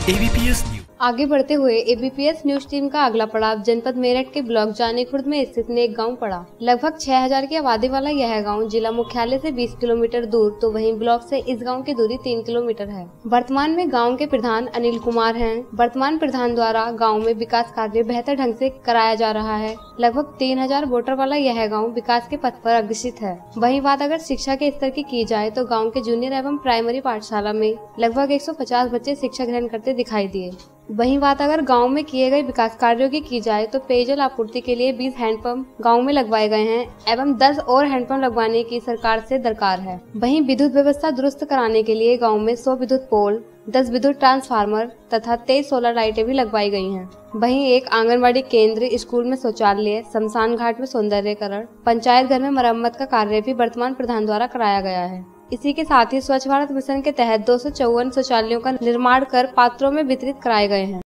ABPS news. आगे बढ़ते हुए एबीपीएस न्यूज टीम का अगला पड़ाव जनपद मेरठ के ब्लॉक जानी खुर्द में स्थित नेक गांव पड़ा। लगभग 6000 की आबादी वाला यह गांव जिला मुख्यालय से 20 किलोमीटर दूर तो वहीं ब्लॉक से इस गांव की दूरी 3 किलोमीटर है। वर्तमान में गांव के प्रधान अनिल कुमार हैं। वर्तमान प्रधान द्वारा गांव में विकास कार्य बेहतर ढंग से कराया जा रहा है। लगभग 3000 वोटर वाला यह गाँव विकास के पथ पर अग्रसित है। वहीं बात अगर शिक्षा के स्तर की जाए तो गाँव के जूनियर एवं प्राइमरी पाठशाला में लगभग 150 बच्चे शिक्षा ग्रहण करते दिखाई दिए। वहीं बात अगर गांव में किए गए विकास कार्यों की जाए तो पेयजल आपूर्ति के लिए 20 हैंडपंप गांव में लगवाए गए हैं एवं 10 और हैंडपंप लगवाने की सरकार से दरकार है। वहीं विद्युत व्यवस्था दुरुस्त कराने के लिए गांव में 100 विद्युत पोल, 10 विद्युत ट्रांसफार्मर तथा 23 सोलर लाइटें भी लगवाई गई हैं। वहीं एक आंगनबाड़ी केंद्र, स्कूल में शौचालय, शमशान घाट में सौंदर्यकरण, पंचायत घर में मरम्मत का कार्य भी वर्तमान प्रधान द्वारा कराया गया है। इसी के साथ ही स्वच्छ भारत मिशन के तहत 254 शौचालयों का निर्माण कर पात्रों में वितरित कराए गए हैं।